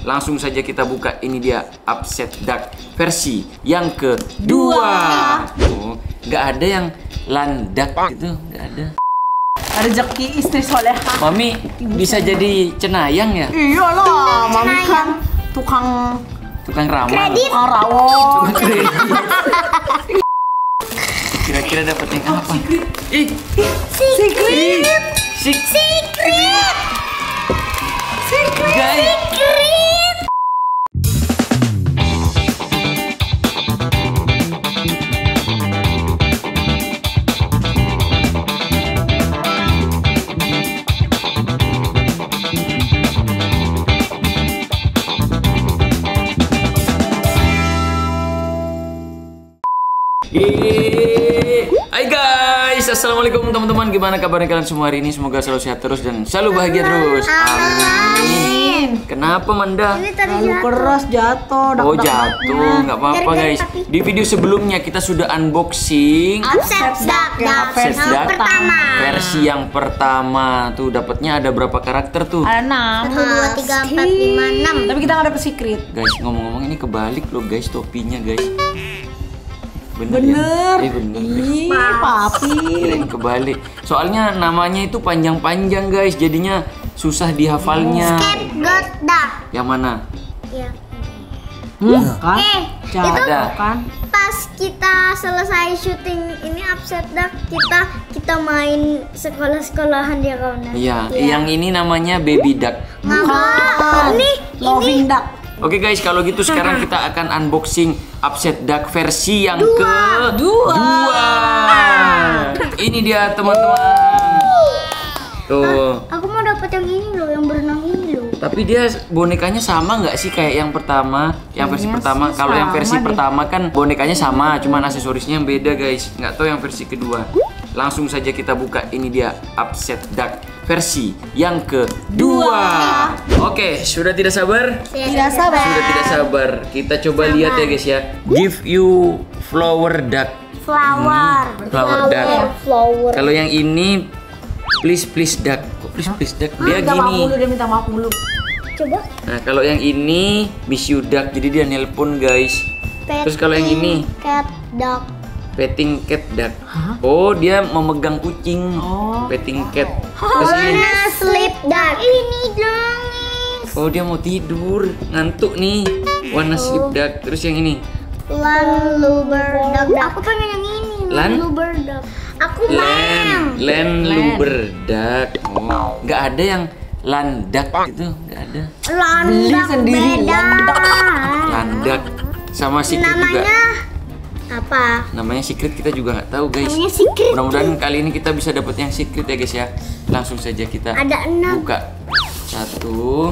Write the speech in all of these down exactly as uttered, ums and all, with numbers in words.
Langsung saja kita buka. Ini dia Upset Duck versi yang kedua. Oh, nggak ada yang landak gitu, nggak ada. Rezeki istri soleha. Mami bisa jadi cenayang ya? Iyalah, mami kan tukang Tukang ramal. Kredit. tukang rawon. Tukang kredit. Kira-kira dapat yang apa? Ih, Secret. sik, Secret. Secret. guys. Secret. Yeay. Hai guys, assalamualaikum teman-teman. Gimana kabarnya kalian semua hari ini? Semoga selalu sehat terus dan selalu bahagia terus. Amin. Kenapa Manda? Ini tadi Lalu keras jatuh. Oh dak-dak-daknya. jatuh, nggak apa-apa Gara-gara guys. tapi. Di video sebelumnya kita sudah unboxing Upset Duck. Upset Yang Duck pertama. versi yang pertama. Tuh dapatnya ada berapa karakter tuh? Ada enam. Satu, dua, tiga, empat, lima, enam. Tapi kita nggak dapet secret. Guys, ngomong-ngomong ini kebalik loh guys topinya guys. Bener, Bener. ya? Eh, bener. Ih, papi. Kirain kebalik. Soalnya namanya itu panjang-panjang guys, jadinya susah dihafalnya. Scapegoat Duck. Yang mana? Ya. Hmm, kan? Eh, Jatuh Ada. kan? Pas kita selesai syuting ini Upset Duck, kita kita main sekolah-sekolahan ya kawan. Iya, yang ini namanya Baby Duck. Enggak. Ini Loving duck. Oke guys, kalau gitu sekarang kita akan unboxing Upset Duck versi yang Dua. kedua. Ini dia teman-teman. Tuh. aku mau dapat yang ini loh, yang berenang ini loh. Tapi dia bonekanya sama nggak sih kayak yang pertama? Yang versi Kayaknya pertama. sih Kalau yang versi sama deh. pertama kan bonekanya sama, cuman aksesorisnya yang beda guys. Nggak tahu yang versi kedua. Langsung saja kita buka. Ini dia Upset Duck versi yang kedua. Oke, sudah tidak sabar? Tidak sabar. Sudah tidak sabar. Kita coba lihat ya guys ya. Give you flower duck. Flower. Hmm, flower duck. Flower. Kalau yang ini please please duck. Kok please please duck? Dia Minta maaf gini. mulu, dia minta maaf mulu. Coba. Nah, kalau yang ini miss you duck. Jadi dia nelpon guys. Terus kalau yang ini Cat Duck. petting cat duck. Hah? Oh, dia memegang kucing. Oh. Petting cat. Terus ini Wanna sleep duck. Ini nangis. oh, dia mau tidur, ngantuk nih. Wanna sleep duck. Terus yang ini Lan luber duck. Aku pengen yang ini. Lan? luber duck. Aku Len, mau. len Len. luberdak. Oh, nggak ada yang landak gitu, nggak ada. Lan Beli duck sendiri, beda. Landak sama secret Namanya juga. apa? Namanya secret kita juga nggak tahu guys. Namanya secret. Mudah-mudahan kali ini kita bisa dapat yang secret ya guys ya. Langsung saja kita Ada enam. buka. Satu,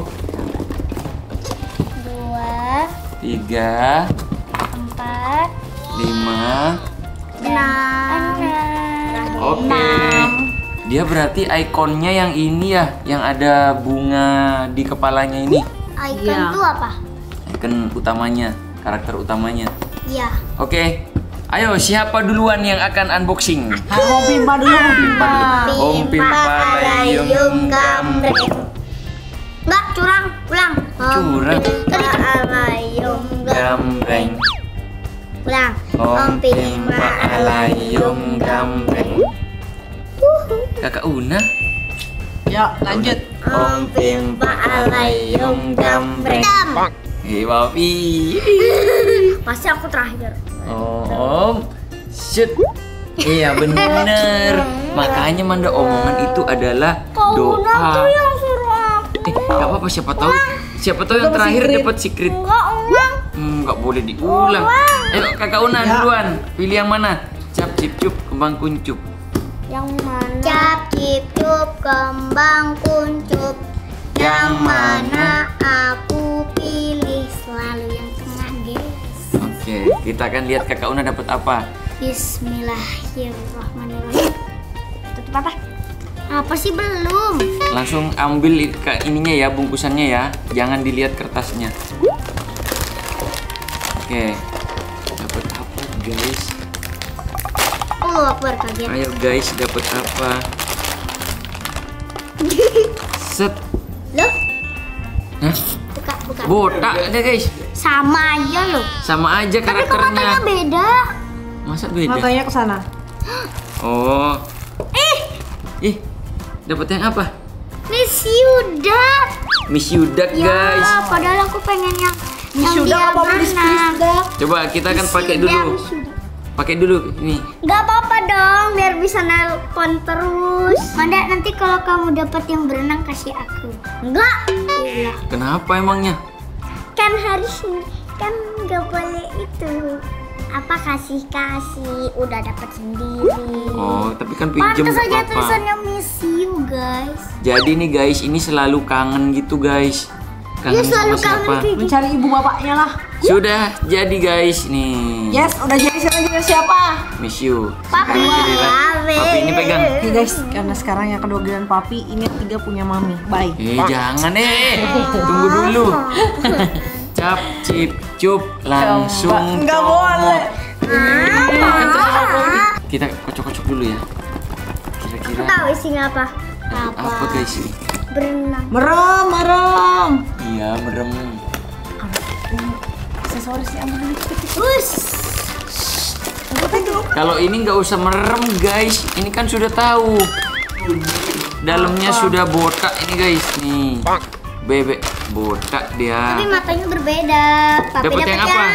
Dua, tiga, empat, lima. enam. Oke. Dia berarti ikonnya yang ini ya, yang ada bunga di kepalanya ini. Icon Iya. tuh apa? Ikon utamanya, karakter utamanya. Iya. Oke, ayo siapa duluan yang akan unboxing? Mau pimpa dulu, mau pimpa. Om Pimpa Layung Gambreng. Enggak, curang, ulang. Curang. Tadi Layung Gambreng, Ulang. Om Pimpa Layung Gambreng. Kakak Una, Ya, lanjut. Om Pimpa Layung Gambreng. hei Papi. Pasti aku terakhir. Oh, Om, shoot. Iya bener. Makanya Manda omongan itu adalah Kau Una tuh doa. yang suruh aku. Eh, nggak apa-apa siapa tahu. Siapa tahu yang Dapat terakhir secret. dapat secret. Enggak, ulang. Hmm, nggak boleh diulang. Ayo Kakak Una Ya. duluan. Pilih yang mana? Cap, cip, cup, kembang kuncup. Yang mana? Cap, cip, cup, kembang, kuncup. Yang mana aku pilih selalu yang tengah, guys. Oke, kita akan lihat Kakak Una dapat apa. Bismillahirrahmanirrahim. Tutup apa? Apa sih belum? Langsung ambil i- ke ininya ya, bungkusannya ya. Jangan dilihat kertasnya. Oke. Dapat apa, guys? Allah Akbar, kaget. Ayo guys, dapat apa? Set. Loh, Hah? buka, buka. bukan. Botak ada guys. Sama aja loh. Sama aja Tapi kok matanya karakternya. beda? Masa beda? Matanya ke sana. Oh. Eh, Ih, dapat yang apa? Miss Yudak. Miss Yudak Ya, guys. padahal aku pengen yang Miss yang Yudak dia apa please please berenang. dak? Coba kita akan Miss pakai Yudak, dulu. Miss Yudak. Pakai dulu ini. Gak apa-apa dong, biar bisa nelpon terus. Manda, nanti kalau kamu dapat yang berenang kasih aku. Enggak. Iya. Kenapa emangnya? Kan harus kan nggak boleh itu. Apa kasih-kasih, udah dapat sendiri. Oh, tapi kan pinjem Pantas nggak aja apa-apa. tulisannya miss you, guys. Jadi nih guys, ini selalu kangen gitu guys. Dia Kangen selalu sama kangen siapa? kayak gitu. Mencari ibu bapaknya lah. Sudah jadi guys nih. Yes, udah jadi siapa juga siapa? Miss you. Papi. Sekarang giliran Papi. Papi ini pegang. Oke guys, karena sekarang yang kedua giliran papi, ini yang tiga punya mami. Bye. Eh jangan eh, tunggu dulu. Cap, cip, cup, langsung Nggak comot. boleh. Kita kocok-kocok dulu ya. Aku Kira-kira tahu isinya apa. apa, apa guys ini? Berenang. Merem, merem. Iya merem. Aksesorisnya ambil dulu. Bus. Kalau ini nggak usah merem guys, ini kan sudah tahu. Dalamnya sudah botak ini guys nih. Bebek botak dia. Tapi matanya berbeda. Papi Dapat yang apa?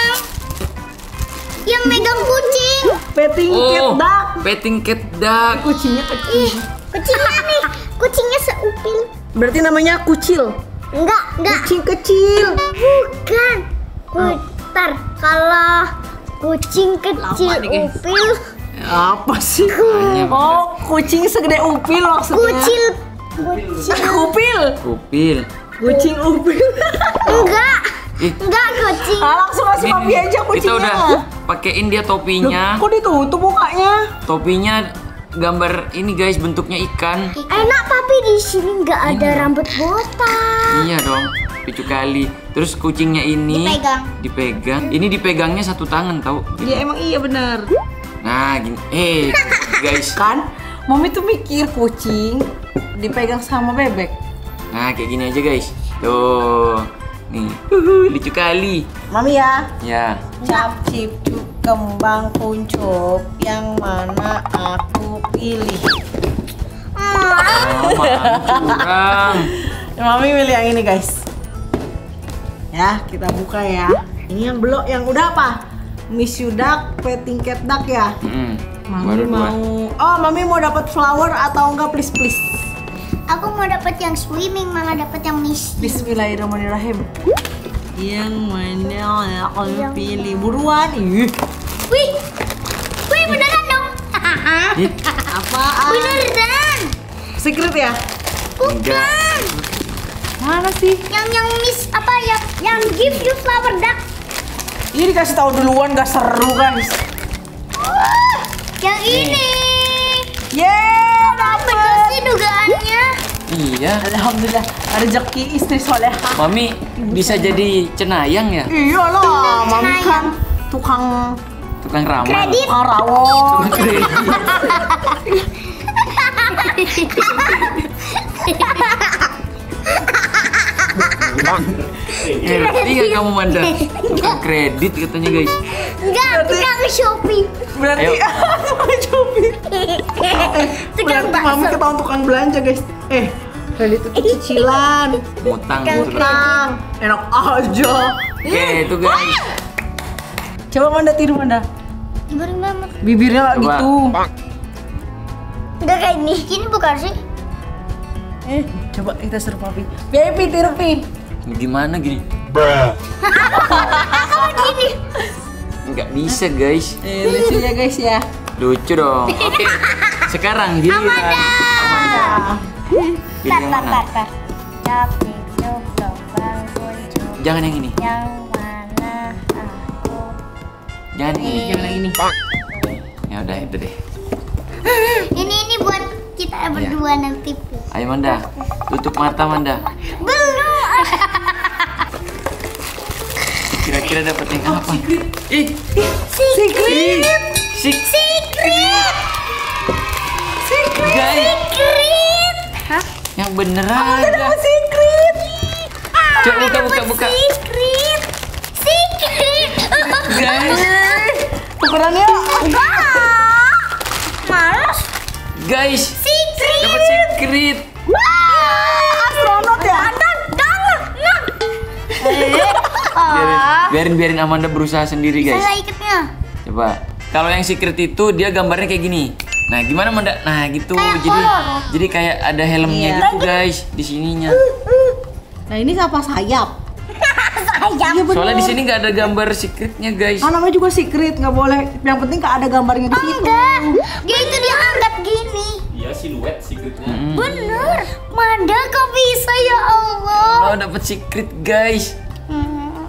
Yang megang kucing. Petting cat Oh, duck. petting cat duck. Kucingnya kecil. Ih, kucingnya nih. Kucingnya seupil. Berarti namanya kucil. Enggak, enggak. Kucing kecil. Bukan. Putar. Kalau kucing kecil Lama nih, guys. upil, Apa sih? Hanya Oh, kucing segede upil maksudnya. kucil, kucil. Upil. kupil. Kucing upil. Enggak. Ih. Enggak kucing. Ah, langsung kasih Ini, papi nih, aja kucingnya. kita udah pakein dia topinya. Loh, kok ditutup mukanya? Topinya gambar ini guys, bentuknya ikan. Enak papi di sini enggak ada Ini. rambut botak. Iya dong, lucu kali. Terus kucingnya ini Dipegang. dipegang. Ini dipegangnya satu tangan tahu. Ya emang iya benar. Nah, gini. Eh, guys. Kan, mami tuh mikir kucing dipegang sama bebek. Nah, kayak gini aja guys. Tuh. Nih. Uhuh, lucu kali. Mami ya. Ya. Cap cip cup kembang kuncup, yang mana aku pilih? Oh, curang. Ya, mami milih yang ini guys. Ya, kita buka ya. Ini yang belum, yang udah apa? Miss Yudak, petting cat duck ya. Mm-mm. Mami Baru dua. mau, oh mami mau dapat flower atau enggak please please. Aku mau dapat yang swimming, malah dapat yang miss. Bismillahirrahmanirrahim. Yang mana yang aku pilih buruan? Ih, Wih, wih beneran dong. Ih, apaan? Beneran. Secret ya? enggak. Mana sih? Yang yang miss apa ya? Yang give you flower duck. Ini dikasih tahu duluan gak seru guys. Wah, yang ini. Yeay, Bener dapet. sih dugaannya. Iya. Alhamdulillah, rezeki istri soleha. Mami bisa jadi cenayang ya? Iyalah, mami kan tukang Tukang ramal. Kredit. tukang rawon. Tukang kredit. Ngerti gak kamu Manda? Tukang kredit katanya guys. Enggak, tukang Shopee. Berarti Ayo. tukang Shopee. Tukang Berarti mami bakso. ketahuan tukang belanja guys. Eh, kredit itu cicilan, Ngutang Tukang gitu. utang, enak aja. Oke, itu guys. Coba Manda tiru Manda. Gimana banget? Bibirnya nggak Coba. gitu. Enggak kayak ini. Ini bukan sih? Eh, coba kita suruh papi. Baby tiru pi. Gimana gini? Kamu gini. Nggak bisa guys. Eh, lucu ya guys ya. Lucu dong. Oke. Sekarang giliran Amanda. Pilih Tar, yang tar, mana? tar, tar. Tapi coba bangun coba. Jangan yang ini. Yang mana aku? Jangan yang ini. Jangan yang ini. Ya udah, itu deh. Ini ini buat kita berdua nanti. Ayo Manda, tutup mata Manda. Belum. Kira-kira dapat yang apa? Ih, Secret. sik, Secret. guys, Secret. Hah? yang bener aja. Secret. Coba buka, buka, buka. Secret. Secret. Guys, Tukeran yuk. Enggak. Malas. guys, Secret. dapat secret. Astronot ya. Biarin, biarin, biarin Amanda berusaha sendiri, guys. Salah ikatnya. Coba. Kalau yang secret itu dia gambarnya kayak gini. Nah, gimana Manda? Nah, gitu. Kayak Jadi horor. jadi kayak ada helmnya Iya. gitu, guys, di sininya. Nah ini apa sayap? Sayang. Iya bener. Soalnya di sini nggak ada gambar secretnya, guys. Ah, namanya juga secret, nggak boleh. Yang penting nggak ada gambarnya di situ. Enggak. Dia itu diangkat gini. Iya siluet secretnya. Mm. Bener. Manda kok bisa ya Allah. Oh, dapat secret, guys. Hmm,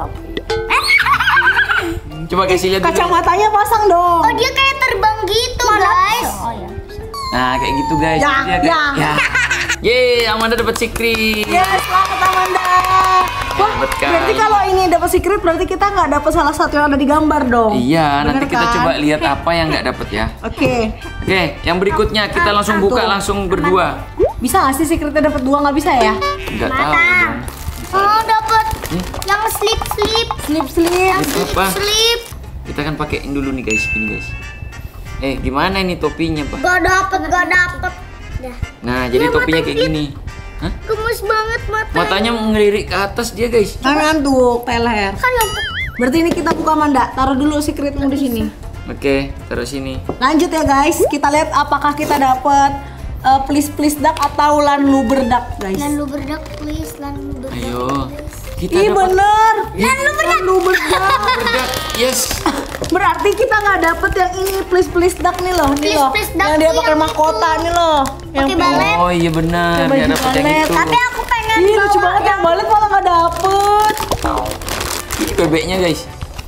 Coba kasih lihat dulu. Kacamatanya pasang dong. Oh dia kayak terbang gitu guys. Oh ya. Nah, kayak gitu, guys. Ya, Dia kayak- ya. ya. Yeay, Amanda dapat secret. Yes, selamat Amanda. Wah, Dapat kan. berarti kalau ini dapat secret berarti kita nggak dapat salah satu yang ada di gambar dong. Iya, Bener nanti kita kan? coba lihat apa yang nggak dapat ya. Oke, Oke, yang berikutnya kita langsung buka Tuh. langsung berdua. bisa nggak sih secretnya dapat dua nggak bisa ya? Nggak tahu dong. Oh dapat yang slip slip. Slip slip. Apa? Slip. Kita akan pakein dulu nih, guys. Gini, guys. Eh, gimana ini topinya, Pak? Gak dapet gak dapet. Dah. Nah, jadi Ya, topinya mata kayak gini. Hah? Gemes banget mata. Matanya ngelirik ke atas dia, guys. Kan ngantuk, teler. Kan ngantuk. Berarti ini kita buka Manda. Taruh dulu secretmu di sini. Oke, taruh sini. Lanjut ya guys, kita lihat apakah kita dapat uh, please please duck atau lan luberdak guys. Lan lu berdak please, lan lu berdak. Ayo. please. Kita Ih dapat bener. Lan lu berdak. Lan luberdak. berdak. Yes. Berarti kita nggak dapet yang ini please please duck nih loh, nih Please, loh. please duck Yang dia tuh pakai yang mahkota nih loh. Yang Pakai balet. Oh, iya benar. Coba Nggak di dapat yang balet. itu. Tapi aku pengen Ih lucu bawa banget yang balet malah nggak dapet. Ini bebeknya, guys.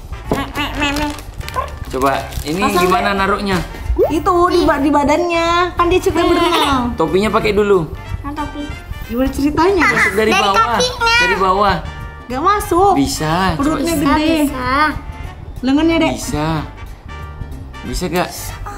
Coba, ini Pasang gimana naruhnya? Itu di, ba- di badannya, kan dia cerita berenang. Topinya pakai dulu. Nah, tapi Gimana ceritanya? Masuk dari, Dari bawah. kakinya. Dari bawah. Gak masuk. Bisa. Coba. Perutnya bisa gede. bisa. Lengannya dek. Bisa. Bisa gak?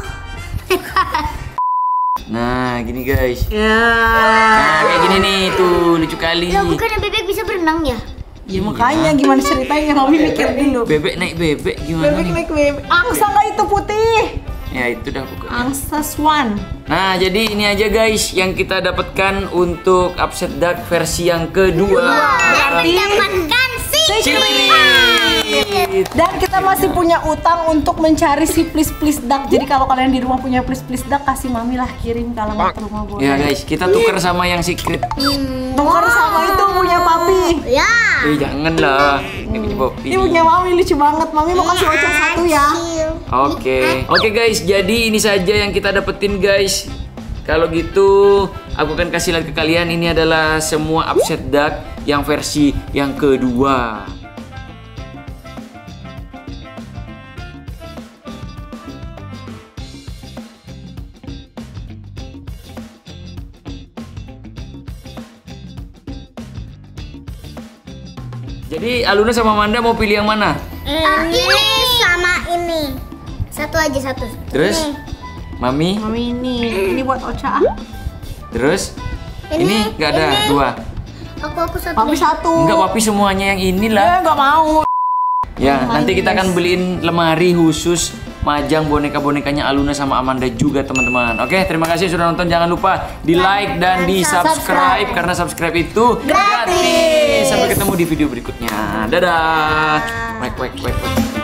Nah, gini, guys. Ya. Nah, kayak gini nih, tuh lucu kali. Ya bukannya bebek bisa berenang ya? Ya makanya gimana ceritanya Mami mikir dulu. Bebek naik bebek gimana Bebek nih? naik bebek. Angsa nggak itu putih? Ya itu dah pokoknya. Angsa swan. Nah, jadi ini aja guys yang kita dapatkan untuk Upset Duck versi yang kedua. Berarti Dapatkan secret. Secret. dan kita masih punya utang untuk mencari si please please duck. Jadi kalau kalian di rumah punya please please duck kasih Mami lah kirim ke alamat rumah boleh. Ya guys, kita tukar sama yang secret. Tukar sama itu punya papi. Ya. Eh jangan lah, ini punya Poppy. Ini punya Mami lucu banget. Mami mau kasih voucher satu ya. Oke, oke guys, jadi ini saja yang kita dapetin guys. Kalau gitu, aku akan kasih lihat ke kalian ini adalah semua Upset Duck yang versi yang kedua. Jadi Aluna sama Amanda mau pilih yang mana? Ini sama ini. Satu aja satu. Terus, Ini. Mami, Mami ini, ini buat Ocha. ah. terus Ini, ini nggak ada ini. dua. Aku aku satu. Papi nih. satu. Enggak, papi semuanya yang inilah. Ya nggak mau. Ya, Main, nanti kita akan guys. beliin lemari khusus majang boneka-bonekanya Aluna sama Amanda juga teman-teman. Oke, terima kasih sudah nonton. Jangan lupa di like dan di subscribe karena subscribe itu gratis. Sampai ketemu di video berikutnya. Dadah. Wek wek wek wek.